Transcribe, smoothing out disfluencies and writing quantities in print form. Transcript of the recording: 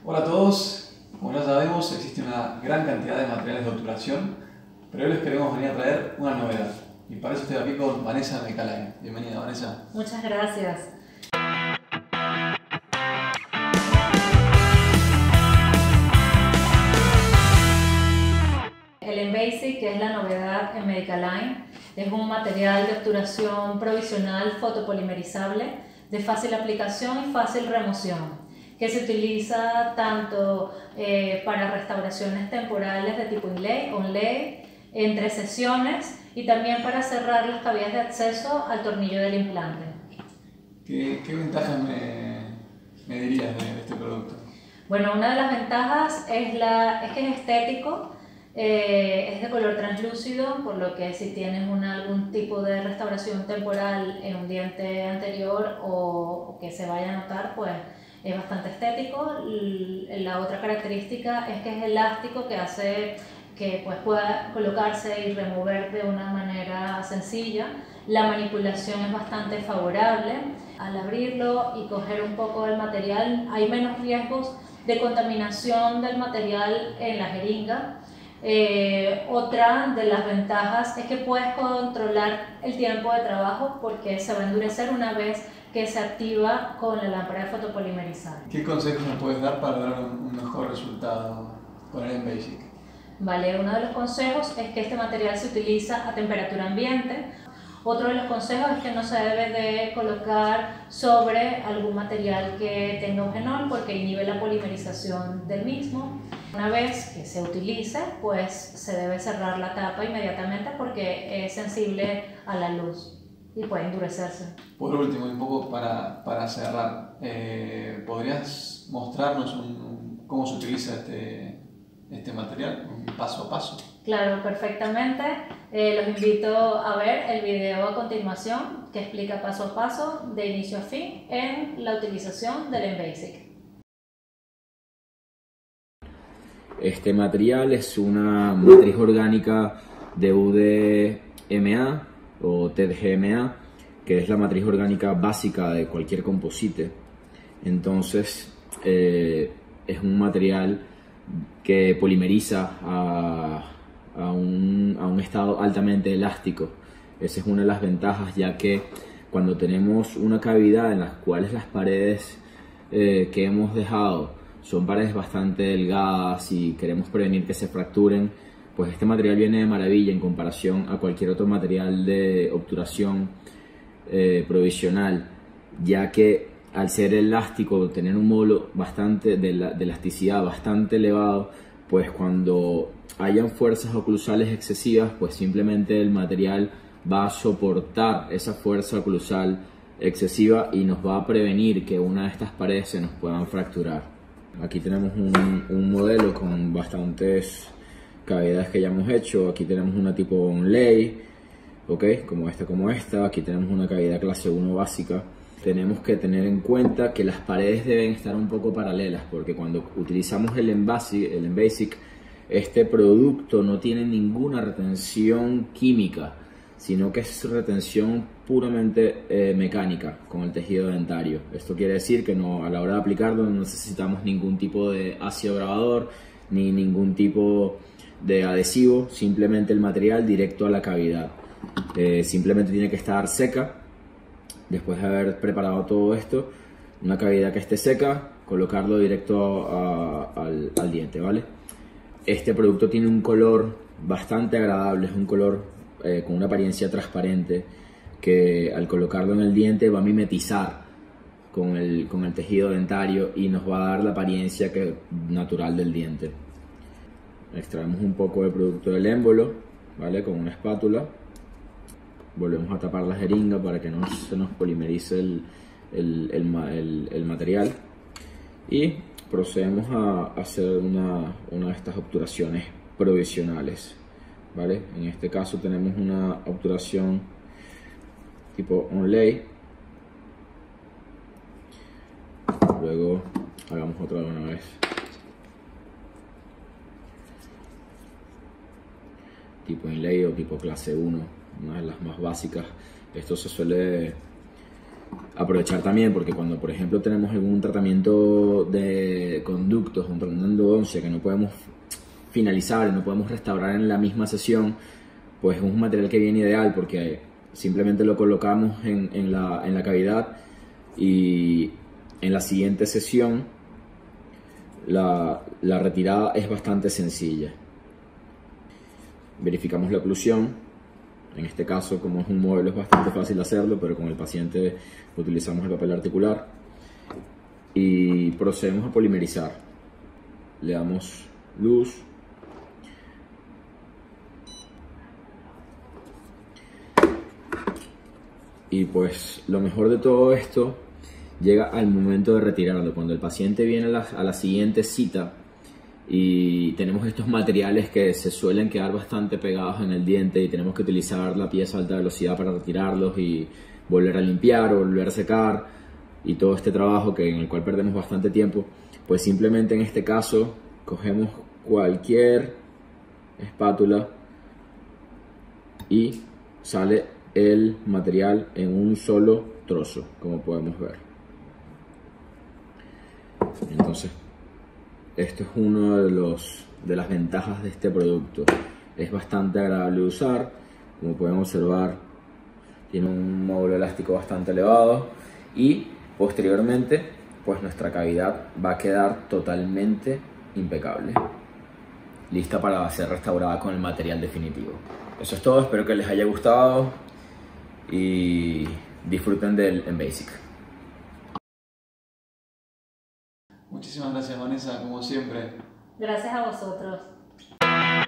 Hola a todos, como ya sabemos existe una gran cantidad de materiales de obturación, pero hoy les queremos venir a traer una novedad y para eso estoy aquí con Vanessa Mecalain. Bienvenida, Vanessa. Muchas gracias. El Enbasic, que es la novedad en Mecalain, es un material de obturación provisional fotopolimerizable de fácil aplicación y fácil remoción, que se utiliza tanto para restauraciones temporales de tipo inlay, onlay, entre sesiones y también para cerrar las cavidades de acceso al tornillo del implante. ¿Qué ventajas me dirías de este producto? Bueno, una de las ventajas es que es estético, es de color translúcido, por lo que si tienes algún tipo de restauración temporal en un diente anterior o que se vaya a notar, pues es bastante estético. La otra característica es que es elástico, que hace que pues, pueda colocarse y remover de una manera sencilla. La manipulación es bastante favorable. Al abrirlo y coger un poco del material hay menos riesgos de contaminación del material en la jeringa. Otra de las ventajas es que puedes controlar el tiempo de trabajo porque se va a endurecer una vez que se activa con la lámpara de fotopolimerizar. ¿Qué consejos me puedes dar para lograr un mejor resultado con el Enbasic? Vale, uno de los consejos es que este material se utiliza a temperatura ambiente. Otro de los consejos es que no se debe de colocar sobre algún material que tenga eugenol porque inhibe la polimerización del mismo. Una vez que se utilice, pues se debe cerrar la tapa inmediatamente porque es sensible a la luz y puede endurecerse. Por último, un poco para cerrar, ¿podrías mostrarnos cómo se utiliza este material, un paso a paso? Claro, perfectamente. Los invito a ver el video a continuación que explica paso a paso, de inicio a fin, en la utilización del Enbasic. Este material es una matriz orgánica de UDMA o TDGMA, que es la matriz orgánica básica de cualquier composite. Entonces es un material que polimeriza a un estado altamente elástico. Esa es una de las ventajas, ya que cuando tenemos una cavidad en las cuales las paredes que hemos dejado son paredes bastante delgadas y queremos prevenir que se fracturen, pues este material viene de maravilla en comparación a cualquier otro material de obturación provisional, ya que al ser elástico, tener un módulo de elasticidad bastante elevado, pues cuando hayan fuerzas oclusales excesivas, pues simplemente el material va a soportar esa fuerza oclusal excesiva y nos va a prevenir que una de estas paredes se nos puedan fracturar. Aquí tenemos un modelo con bastantes cavidades que ya hemos hecho. Aquí tenemos una tipo onlay, como esta. Aquí tenemos una cavidad clase 1 básica. Tenemos que tener en cuenta que las paredes deben estar un poco paralelas, porque cuando utilizamos el Enbasic, este producto no tiene ninguna retención química, sino que es retención puramente mecánica con el tejido dentario. Esto quiere decir que a la hora de aplicarlo no necesitamos ningún tipo de ácido grabador ni ningún tipo de adhesivo, simplemente el material directo a la cavidad. Simplemente tiene que estar seca. Después de haber preparado todo esto, una cavidad que esté seca, colocarlo directo al diente, ¿vale? Este producto tiene un color bastante agradable, es un color con una apariencia transparente que al colocarlo en el diente va a mimetizar con el tejido dentario y nos va a dar la apariencia natural del diente. Extraemos un poco del producto del émbolo, ¿vale? Con una espátula. Volvemos a tapar la jeringa para que no se nos polimerice el material y procedemos a hacer una de estas obturaciones provisionales, ¿vale? En este caso tenemos una obturación tipo onlay. Luego hagamos otra de una vez. Tipo inlay o tipo clase 1, una de las más básicas. Esto se suele aprovechar también, porque cuando por ejemplo tenemos algún tratamiento de conductos, un tratamiento de endodoncia que no podemos finalizar y no podemos restaurar en la misma sesión, pues es un material que viene ideal porque simplemente lo colocamos en la cavidad y en la siguiente sesión la retirada es bastante sencilla. Verificamos la oclusión. En este caso, como es un modelo, es bastante fácil hacerlo, pero con el paciente utilizamos el papel articular y procedemos a polimerizar. Le damos luz. Y pues lo mejor de todo esto llega al momento de retirarlo, cuando el paciente viene a la siguiente cita y tenemos estos materiales que se suelen quedar bastante pegados en el diente y tenemos que utilizar la pieza a alta velocidad para retirarlos y volver a limpiar o volver a secar y todo este trabajo en el cual perdemos bastante tiempo, pues simplemente en este caso cogemos cualquier espátula y sale el material en un solo trozo, como podemos ver. Entonces, esto es uno de las ventajas de este producto. Es bastante agradable de usar, como pueden observar, tiene un módulo elástico bastante elevado y posteriormente pues nuestra cavidad va a quedar totalmente impecable, lista para ser restaurada con el material definitivo. Eso es todo, espero que les haya gustado y disfruten del M-Basic. Muchísimas gracias, Vanessa, como siempre. Gracias a vosotros.